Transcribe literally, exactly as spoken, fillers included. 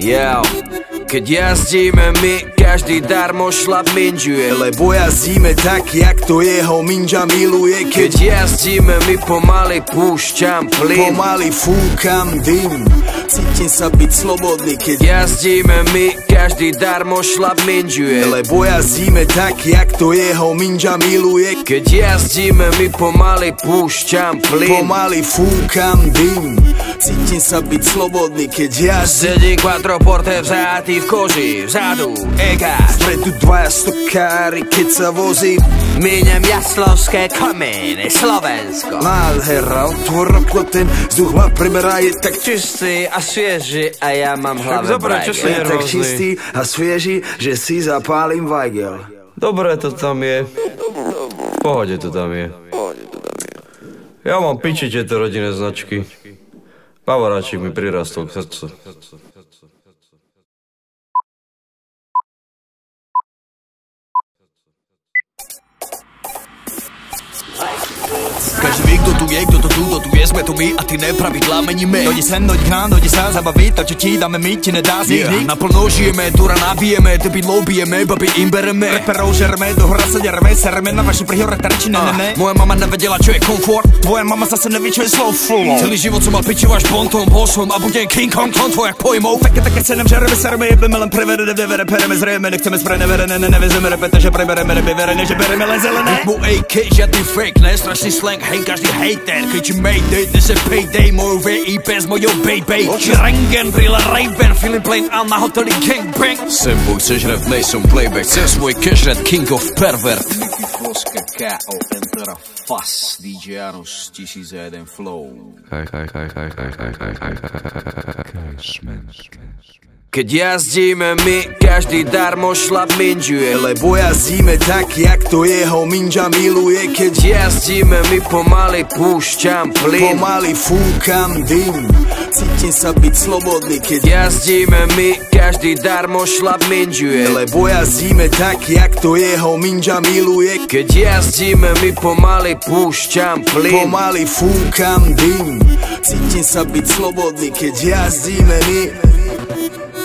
Yo, keď jazdíme my, každý darmo šlap minžuje, lebo jazdíme tak, jak to jeho minža miluje. Keď jazdíme my, pomaly púšťam plyn, pomaly fúkam dym, cítim sa byť slobodný. Keď jazdíme my, každý darmo šlap minžuje, lebo jazdíme tak, jak to jeho minža miluje. Keď jazdíme my, pomaly púšťam plyn, pomaly fúkam dym, cítim sa byť slobodný. Keď jazdím, sedí quattroporte vzatý v koži, vzadu e-gas, vpredu dvaja stokári, keď sa vozím. Míňam jaslovské kamene, Slovensko. Nádhera, otvor okno, ten vzduch ma preberá, je tak čistý a svieži a ja mám hlave brajgel. Je tak čistý a svieži, že si zapálim vajgel. Dobre to tam je. V pohode to tam je. Ja mám piči tieto rodinné značky. Bavoráčik mi prirastol k srdcu. Každý ví, kdo tu je, kdo to tu, kdo tu je, jsme tu my a ty nepravidla meníme. Dojdi sem, dojdi k nám, dojdi sa zabavit, to čo ti dáme my, ti nedá z nich. Naplno žijeme, dura nabijeme, debilov bijeme, babi im bereme. Reperov žereme, do hora sa dereme, sereme na vaši prihore terči, ne, ne, ne. Moja mama nevedela, čo je komfort, tvoja mama zase neví, čo je slow flow. Celý život som mal pičiu až bontom, bol som a budem King Kong, konto jak pojmou. Také, také se nem žereme, sereme, jebeme len prevere, devere, pereme, zrejeme, nechceme spre neverene, ne, nevezeme repete, že prebereme, nebeverene, že bereme len zelené. Mu A K, žiadny fake, ne, strašný slang, hej, každý hater, keď ti mayday, dnes je payday, moju V I P s mojou baby. Oči rengen, brýle Ray-Ban, feeling plain a na hoteli gangbang. Sembu, chceš rap, nejsom playback, chcem svoj cash rap, king of pervert. Floska K O Enter Fast, D J Janus, tisíc a jeden flow. Kaj, kaj, kaj, kaj, kaj, kaj, kaj, kaj, kaj, Keď jazdíme my, každý darmo šlap minžuje, lebo jazdíme tak, jak to jeho minža miluje. Keď jazdíme my, pomaly púšťam plyn, pomaly fúkam dym, cítim sa byť slobodný. Keď jazdíme my, každý darmo šlap minžuje, lebo jazdíme tak, jak to jeho minža miluje. Keď jazdíme my, pomaly púšťam plyn, pomaly fúkam dym, cítim sa byť slobodný. Keď jazdíme my.